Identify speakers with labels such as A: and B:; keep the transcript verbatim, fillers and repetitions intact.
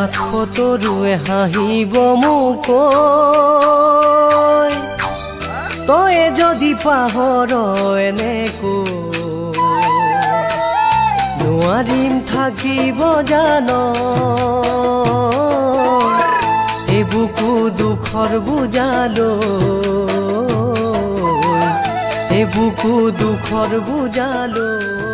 A: দেখাত কতৰুৱে হাঁহিব মোক তই যদি পাহৰ এনেকো নোৱাৰিম থাকিব জান এই বুকু দুখৰ বুজালো এই বুকু দুখৰ বুজালো।